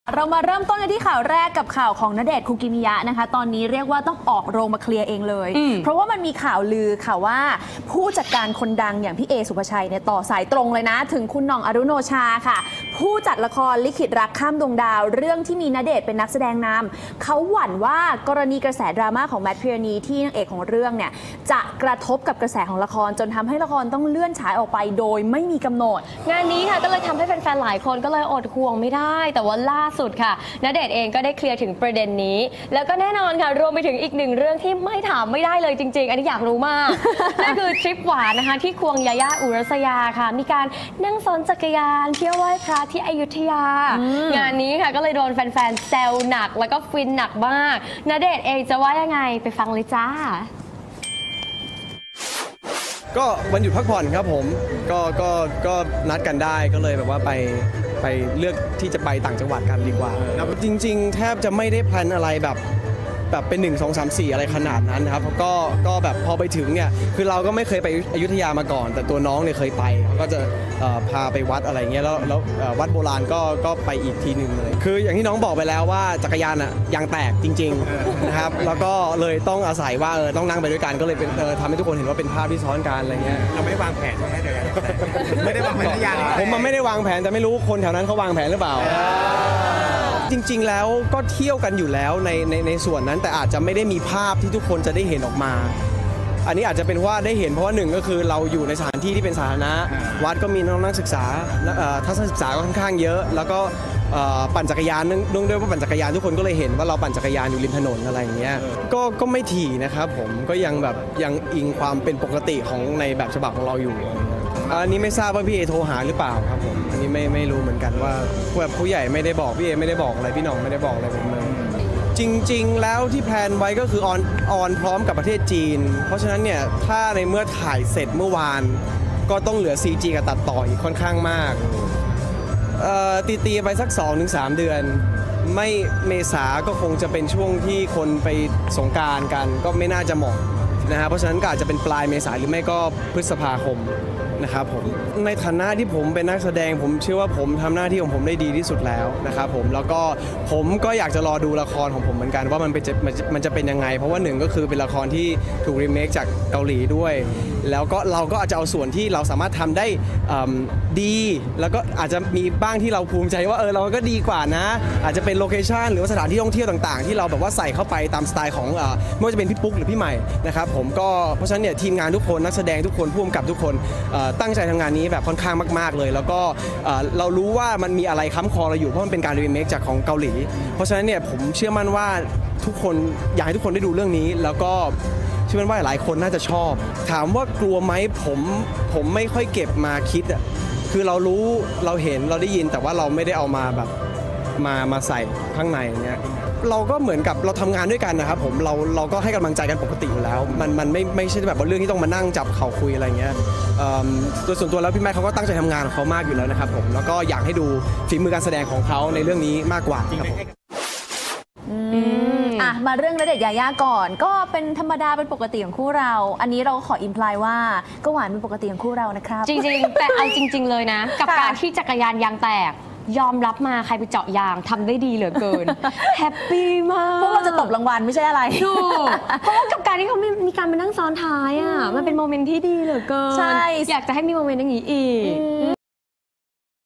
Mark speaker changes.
Speaker 1: เรามาเริ่มต้นกันที่ข่าวแรกกับข่าวของณเดชน์คุกิมิยะนะคะตอนนี้เรียกว่าต้องออกโรงมาเคลียร์เองเลยเพราะว่ามันมีข่าวลือค่ะว่าผู้จัดการคนดังอย่างพี่เอสุภชัยเนี่ยต่อสายตรงเลยนะถึงคุณหน่องอรุโนชาค่ะผู้จัดละครลิขิตรักข้ามดวงดาวเรื่องที่มีณเดชน์เป็นนักแสดงนำเขาหวั่นว่ากรณีกระแสดราม่าของแมทพิรณีที่นางเอกของเรื่องเนี่ยจะกระทบกับกระแสของละครจนทำให้ละครต้องเลื่อนฉายออกไปโดยไม่มีกำหนด
Speaker 2: งานนี้ค่ะก็เลยทำให้แฟนๆหลายคนก็เลยอดห่วงไม่ได้แต่ว่าล่าสุดค่ะณเดชน์เองก็ได้เคลียร์ถึงประเด็นนี้แล้วก็แน่นอนค่ะรวมไปถึงอีกหนึ่งเรื่องที่ไม่ถามไม่ได้เลยจริงๆอันนี้อยากรู้มาก นั่นคือทริปหวานนะคะที่ควงยาย่าอุรัสยาค่ะมีการนั่งซ้อนจักรยานเที่ยวไหว้พระที่อยุธยางานนี้ค่ะก็เลยโดนแฟนๆแซวหนักแล้วก็ฟินหนักมากณเดชน์เองจะว่ายังไงไปฟังเลยจ้า
Speaker 3: ก็วันหยุดพักผ่อนครับผมก็นัดกันได้ก็เลยแบบว่าไปเลือกที่จะไปต่างจังหวัดกันดีกว่าจริงๆแทบจะไม่ได้แพลนอะไรแบบเป็น1 2 3 4อะไรขนาดนั้นครับก็แบบพอไปถึงเนี่ยคือเราก็ไม่เคยไปอยุธยามาก่อนแต่ตัวน้องเนี่ยเคยไปเขาก็จะพาไปวัดอะไรเงี้ยแล้ววัดโบราณก็ไปอีกทีหนึ่งเลยคืออย่างที่น้องบอกไปแล้วว่าจักรยานอ่ะยางแตกจริงๆนะครับแล้วก็เลยต้องอาศัยว่าต้องนั่งไปด้วยกันก็เลยเป็นทำให้ทุกคนเห็นว่าเป็นภาพที่ซ้อนกันอะไรเงี้ย
Speaker 4: เราไม่ได้วางแผนใช่ไหมเดี๋ยวไม่ได้วางแผนทุกอย่าง
Speaker 3: ผมมันไม่ได้วางแผนแต่ไม่รู้คนแถวนั้นเขาวางแผนหรือเปล่าจริงๆแล้วก็เที่ยวกันอยู่แล้วในส่วนนั้นแต่อาจจะไม่ได้มีภาพที่ทุกคนจะได้เห็นออกมาอันนี้อาจจะเป็นว่าได้เห็นเพราะว่าหนึ่งก็คือเราอยู่ในสถานที่ที่เป็นสาธารณะวัดก็มีน้องนักศึกษาทัศนศึกษาก็ค่อนข้างเยอะแล้วก็ปั่นจักรยานเนื่องด้วยว่าปั่นจักรยานทุกคนก็เลยเห็นว่าเราปั่นจักรยานอยู่ริมถนนอะไรอย่างเงี้ยก็ไม่ถี่นะครับผมก็ยังอิงความเป็นปกติของในแบบฉบับของเราอยู่อันนี้ไม่ทราบว่าพี่เอโทรหาหรือเปล่าครับผมอันนี้ไม่รู้เหมือนกันว่าแบบผู้ใหญ่ไม่ได้บอกพี่เอไม่ได้บอกอะไรพี่หน่องไม่ได้บอกอะไรผมเลยจริงๆแล้วที่แพลนไว้ก็คือออนพร้อมกับประเทศจีนเพราะฉะนั้นเนี่ยถ้าในเมื่อถ่ายเสร็จเมื่อวานก็ต้องเหลือ CG กับตัดต่ออีกค่อนข้างมากตีไปสัก 2-3 เดือนไม่เมษาก็คงจะเป็นช่วงที่คนไปสงกรานต์กันก็ไม่น่าจะเหมาะนะฮะเพราะฉะนั้นก็อาจจะเป็นปลายเมษาหรือไม่ก็พฤษภาคมนะครับผมในฐานะที่ผมเป็นนักแสดงผมเชื่อว่าผมทำหน้าที่ของผมได้ดีที่สุดแล้วนะครับผมแล้วก็ผมก็อยากจะรอดูละครของผมเหมือนกันว่ามันจะเป็นยังไงเพราะว่าหนึ่งก็คือเป็นละครที่ถูกรีเมคจากเกาหลีด้วยแล้วก็เราก็อาจจะเอาส่วนที่เราสามารถทำได้ดีแล้วก็อาจจะมีบ้างที่เราภูมิใจว่าเราก็ดีกว่านะอาจจะเป็นโลเคชั่นหรือว่าสถานที่ท่องเที่ยวต่างๆที่เราแบบว่าใส่เข้าไปตามสไตล์ของไม่ว่าจะเป็นพี่ปุ๊กหรือพี่ใหม่นะครับผมก็เพราะฉะนั้นเนี่ยทีมงานทุกคนนักแสดงทุกคนผู้กำกับทุกคนตั้งใจทำงานนี้แบบค่อนข้างมากๆเลยแล้วก็เรารู้ว่ามันมีอะไรค้ำคอเราอยู่เพราะมันเป็นการรีเมคจากของเกาหลีเพราะฉะนั้นเนี่ยผมเชื่อมั่นว่าทุกคนอยากให้ทุกคนได้ดูเรื่องนี้แล้วก็เชื่อมั่นว่าหลายคนน่าจะชอบถามว่ากลัวไหมผมไม่ค่อยเก็บมาคิดคือเรารู้เราเห็นเราได้ยินแต่ว่าเราไม่ได้เอามาแบบมาใส่ข้างในเนี่ยเราก็เหมือนกับเราทำงานด้วยกันนะครับผมเราก็ให้กำลังใจกันปกติอยู่แล้วมันไม่ใช่แบบว่าเรื่องที่ต้องมานั่งจับเข่าคุยอะไรเงี้ยโดยส่วนตัวแล้วพี่แม่เขาก็ตั้งใจทำงานของเขามากอยู่แล้วนะครับผมแล้วก็อยากให้ดูฝีมือการแสดงของเขาในเรื่องนี้มากกว่าครับผม
Speaker 1: มาเรื่องณเดชน์ยาย่าก่อนก็เป็นธรรมดาเป็นปกติของคู่เราอันนี้เราขออิมพลายว่าก็หวานเป็นปกติของคู่เรานะครับ
Speaker 2: จริงๆแต่เอาจริงๆเลยนะกับการที่จักรยานยางแตกยอมรับมาใครไปเจาะยางทำได้ดีเหลือเกินแฮปปี้มาก
Speaker 1: พวกเราจะตบรางวัลไม่ใช่อะไร
Speaker 2: ถูกเพราะว่ากับการที่เขามีการมานั่งซ้อนท้ายมันเป็นโมเมนต์ที่ดีเหลือเกินอยากจะให้มีโมเมนต์อย่างนี้อีก